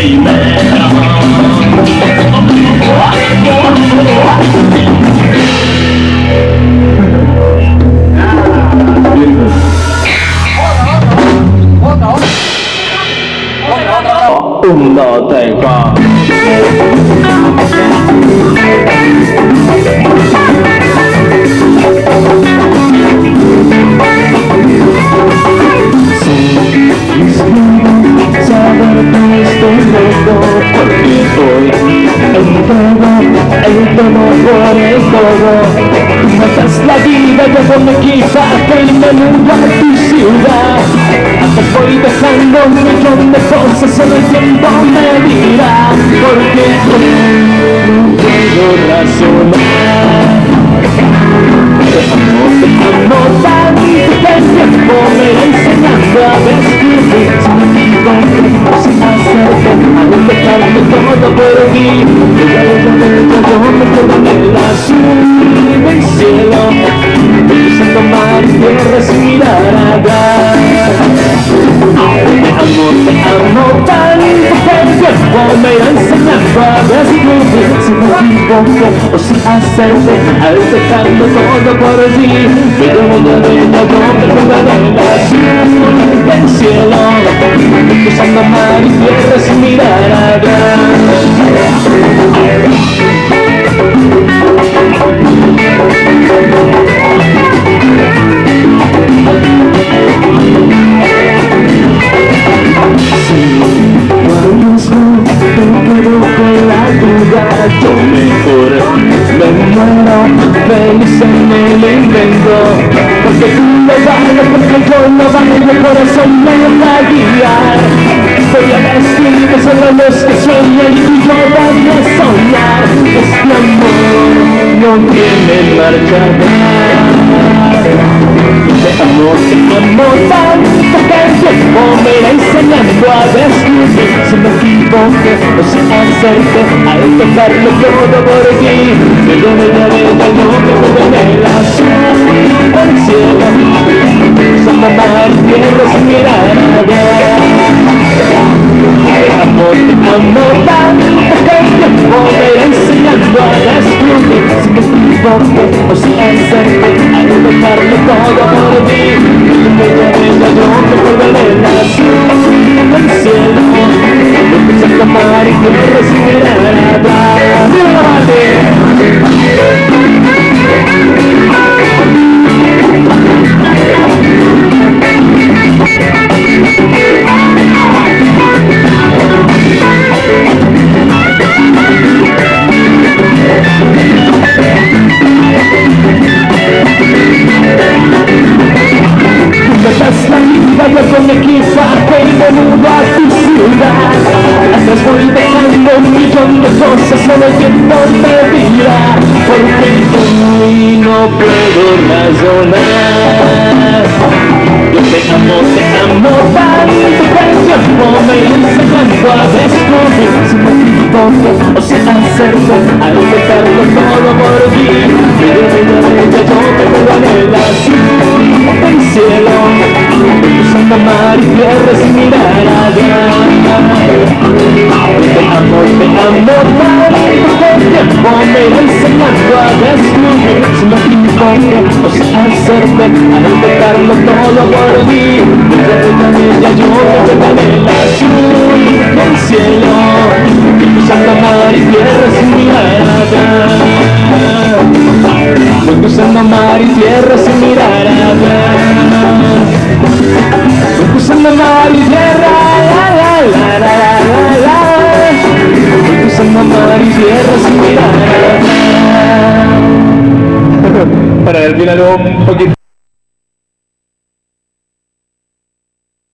primer amor. Uno, tres, cuatro. Porque hoy el todo por el todo. Matas la vida de donde quizá que el menú a tu ciudad. Te voy dejando un millón de cosas, solo el tiempo me dirá. Porque hoy no puedo razonar. Te amo tanto que el tiempo me irá enseñando a descubrir. Si me equivoco, sin hacerte al dejarme todo por ti. Yo me quedo en el azul del cielo, cruzando mar y tierra sin mirar atrás. Te amo tanto que el tiempo me irá enseñando a descubrir. Si me equivoco o sin hacerte al dejarlo todo por ti. Pero una de ellas yo me quedo en el azul del cielo, cruzando mar y tierra sin mirar atrás. Yo mejor me muero feliz en el invento. Porque tú me vales, porque yo no valgo, el corazón me va a guiar. Estoy a destino, solo los que sueñan y tú y yo van a soñar. Este amor no tiene marcha atrás. Te amo tanto que el tiempo me irá enseñando a descubrir. Si me equivoqué o si hacerte al dejarlo todo por ti. Pero me daré el nombre en el azul del cielo, cruzando mar y tierra sin mirar atrás. Te amo tanto que el tiempo me irá enseñando a descubrir. Si me equivoqué o si hacerte al dejarlo todo por ti. Me daré el nombre en el azul del cielo, cruzando mar y tierra sin mirar atrás. Matas la vida de donde quizá que el menú a tu ciudad. Atrás voy dejando un millón de cosas, solo el tiempo me dirá. Porque hoy no puedo razonar. Yo te amo tanto que el tiempo me irá enseñando a descubrir. Si me equivoco o si hacerte al dejarlo todo por ti. Pero yo me quedo en el azul del cielo, cruzando mar y tierra sin mirar atrás. Te amo tanto que el tiempo me irá enseñando a descubrir. Si me equivoco o si hacerte al dejarlo todo por ti. Ya yo me quedo en el azul del cielo, cruzando mar y tierra sin mirar atrás. Voy cruzando mar y tierra sin mirar atrás. Voy cruzando mar y